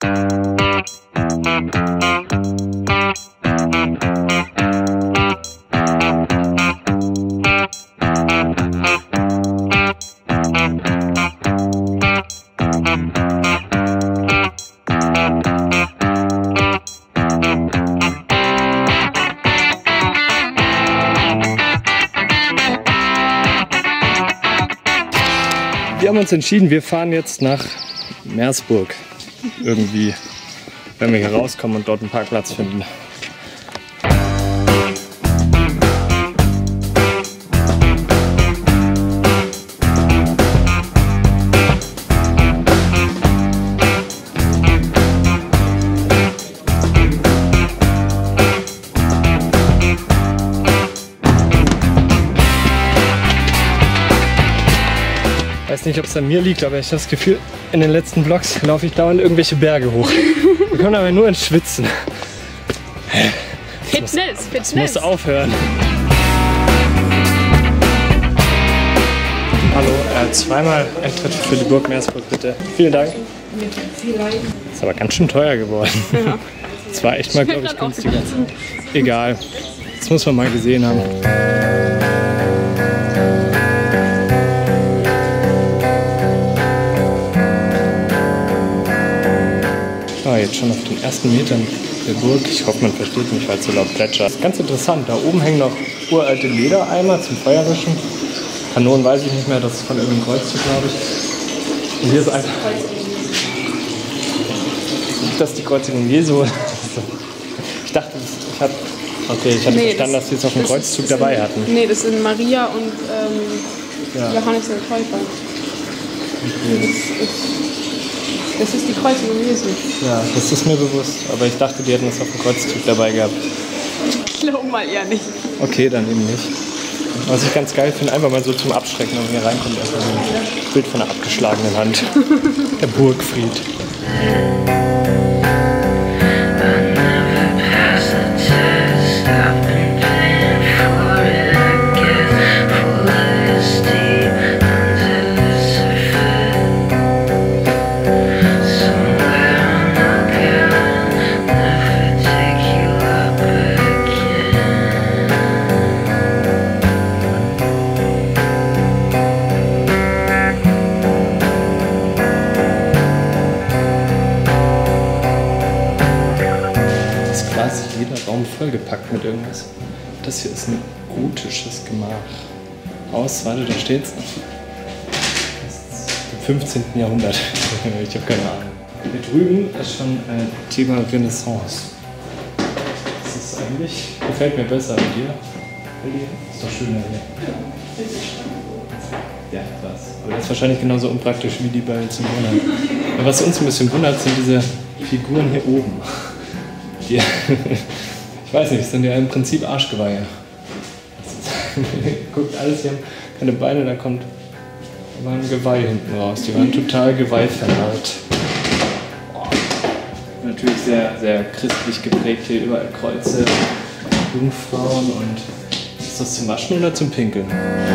Wir haben uns entschieden, wir fahren jetzt nach Meersburg. Irgendwie, wenn wir hier rauskommen und dort einen Parkplatz finden. Ich weiß nicht, ob es an mir liegt, aber ich habe das Gefühl, in den letzten Vlogs laufe ich dauernd irgendwelche Berge hoch. Wir kommen aber nur ins Schwitzen. Fitness. Das muss aufhören. Hallo, zweimal Eintritt für die Burg Meersburg, bitte. Vielen Dank. Ist aber ganz schön teuer geworden. Ja. Das war echt mal, glaube ich, günstiger. Egal. Das muss man mal gesehen haben. Jetzt schon auf den ersten Metern der Burg. Ich hoffe, man versteht mich, weil es so laut plätschert. Das ist ganz interessant. Da oben hängen noch uralte Ledereimer zum Feuerwischen. Kanonen weiß ich nicht mehr, das ist von irgendeinem Kreuzzug, glaube ich. Und hier ist einfach... Das ist die Kreuzigung Jesu. Ich dachte, ich hatte verstanden, dass sie es auf dem Kreuzzug dabei hatten. Nee, das sind Maria und Johannes der Täufer. Okay. Das ist die Kreuzigung Jesu. Ja, das ist mir bewusst. Aber ich dachte, die hätten das auf dem Kreuzzug dabei gehabt. Ich glaube mal eher nicht. Okay, dann eben nicht. Was ich ganz geil finde, einfach mal so zum Abschrecken, wenn man hier reinkommt, erstmal so ein Bild von einer abgeschlagenen Hand. Der Burgfried. Vollgepackt mit irgendwas. Das hier ist ein gotisches Gemach. Warte, da steht's. Im 15. Jahrhundert. Ich habe keine Ahnung. Hier drüben ist schon Thema Renaissance. Das ist eigentlich, gefällt mir besser als dir. Ist doch schöner hier. Ja, krass. Aber das ist wahrscheinlich genauso unpraktisch wie die bei zum Wundern. Aber was uns ein bisschen wundert, sind diese Figuren hier oben. Die ich weiß nicht, das sind ja im Prinzip Arschgeweihe. Guckt alles, die haben keine Beine, da war ein Geweih hinten raus. Die waren total geweihvernarrt. Natürlich sehr, sehr christlich geprägt, hier überall Kreuze, Jungfrauen und ist das zum Waschen oder zum Pinkeln?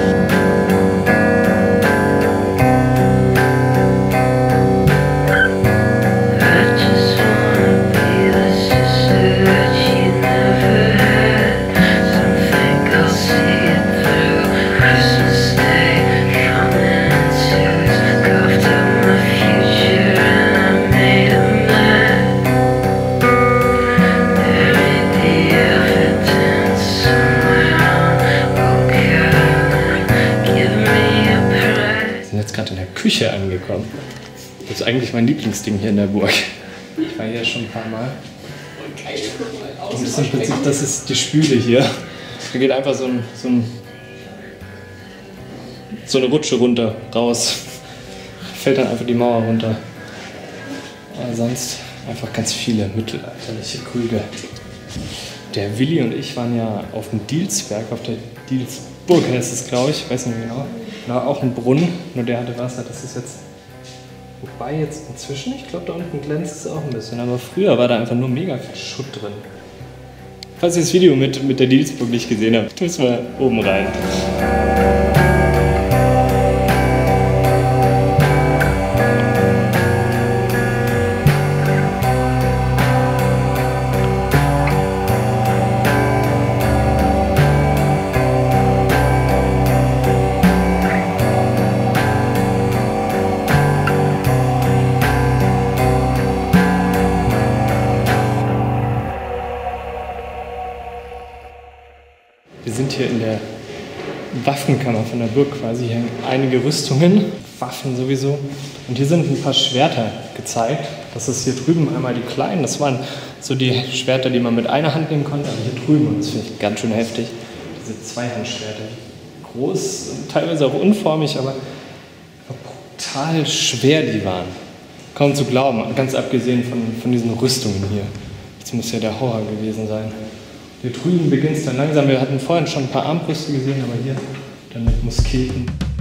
Küche angekommen. Das ist eigentlich mein Lieblingsding hier in der Burg. Ich war hier schon ein paar Mal. Und das ist im Prinzip, das ist die Spüle hier. Da geht einfach so eine Rutsche runter, raus. Fällt dann einfach die Mauer runter. Aber sonst einfach ganz viele mittelalterliche Krüge. Der Willi und ich waren ja auf dem Dielsberg, auf der Dielsburg heißt es, glaube ich, weiß nicht genau. Da auch ein Brunnen, nur der hatte Wasser, das ist jetzt, wobei jetzt inzwischen, ich glaube da unten glänzt es auch ein bisschen, aber früher war da einfach nur mega viel Schutt drin. Falls ihr das Video mit der Dielsburg nicht gesehen habt, müssen wir oben rein. sind hier in der Waffenkammer von der Burg quasi. Hier hängen einige Rüstungen, Waffen sowieso. Und hier sind ein paar Schwerter gezeigt. Das ist hier drüben einmal die kleinen. Das waren so die Schwerter, die man mit einer Hand nehmen konnte. Aber hier drüben, und das finde ich ganz schön heftig, diese Zweihandschwerter. Groß, teilweise auch unförmig, aber brutal schwer die waren. Kaum zu glauben, ganz abgesehen von diesen Rüstungen hier. Das muss ja der Horror gewesen sein. Hier drüben beginnt es dann langsam. Wir hatten vorhin schon ein paar Armbrüste gesehen, aber hier dann mit Musketen.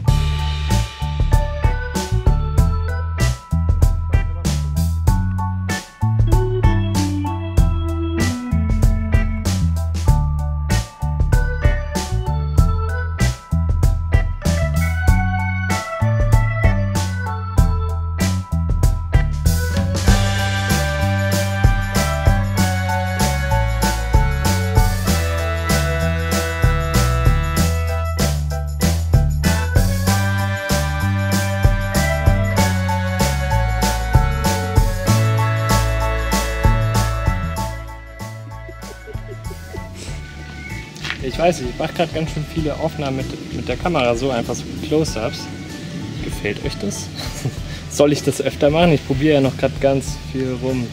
Ich weiß nicht, ich mache gerade ganz schön viele Aufnahmen mit der Kamera, so einfach so Close-Ups. Gefällt euch das? Soll ich das öfter machen? Ich probiere ja noch gerade ganz viel rum.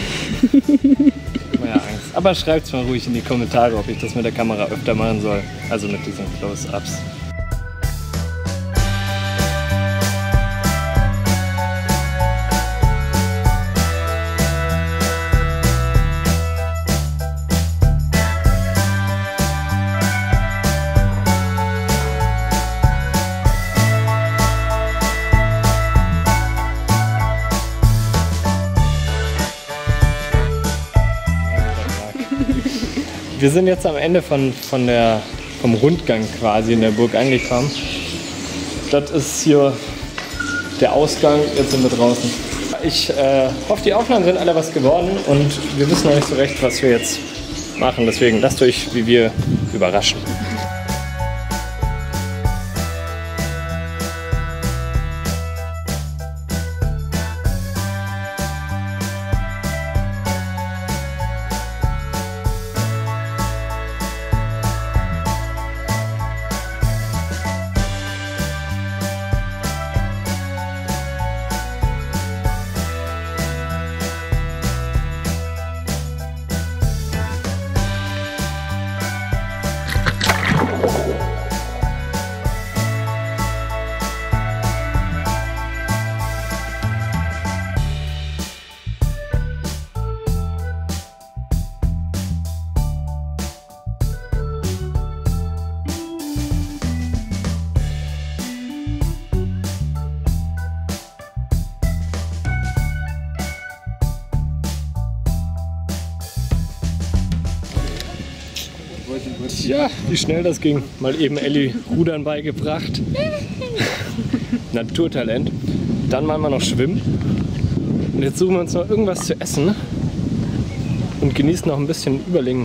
Ja, Angst. Aber schreibt es mal ruhig in die Kommentare, ob ich das mit der Kamera öfter machen soll. Also mit diesen Close-Ups. Wir sind jetzt am Ende vom Rundgang quasi in der Burg angekommen. Das ist hier der Ausgang, jetzt sind wir draußen. Ich hoffe, die Aufnahmen sind alle was geworden und wir wissen noch nicht so recht, was wir jetzt machen. Deswegen lasst euch wie wir überraschen. Tja, wie schnell das ging. Mal eben Elli Rudern beigebracht. Naturtalent. Dann mal noch schwimmen. Und jetzt suchen wir uns noch irgendwas zu essen und genießen noch ein bisschen Überlingen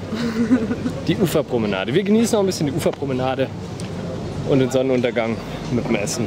die Uferpromenade. Wir genießen noch ein bisschen die Uferpromenade und den Sonnenuntergang mit dem Essen.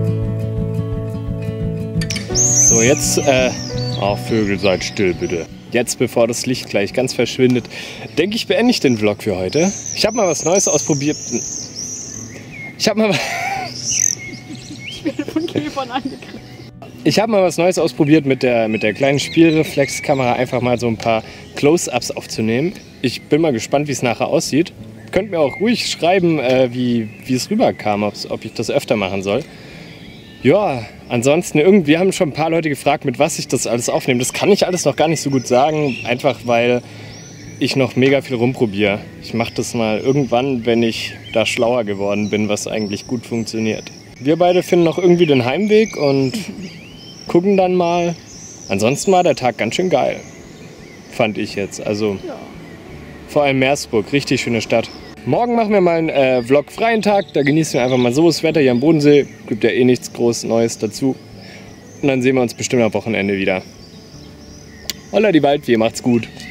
So, jetzt, Vögel, seid still bitte. jetzt, bevor das Licht gleich ganz verschwindet, denke ich, beende ich den Vlog für heute. Ich habe mal was Neues ausprobiert. Ich habe mal was Neues ausprobiert mit der kleinen Spielreflexkamera, einfach mal so ein paar Close-Ups aufzunehmen. Ich bin mal gespannt, wie es nachher aussieht. Könnt mir auch ruhig schreiben, wie es rüberkam, ob ich das öfter machen soll. Ja, ansonsten irgendwie haben schon ein paar Leute gefragt, mit was ich das alles aufnehme. Das kann ich alles noch gar nicht so gut sagen, einfach weil ich noch mega viel rumprobiere. Ich mache das mal irgendwann, wenn ich da schlauer geworden bin, was eigentlich gut funktioniert. Wir beide finden noch irgendwie den Heimweg und gucken dann mal. Ansonsten war der Tag ganz schön geil, fand ich jetzt. Also vor allem Meersburg, richtig schöne Stadt. Morgen machen wir mal einen vlogfreien Tag, da genießen wir einfach mal so das Wetter hier am Bodensee. Gibt ja eh nichts groß Neues dazu. Und dann sehen wir uns bestimmt am Wochenende wieder. Holla die Waldfee, macht's gut.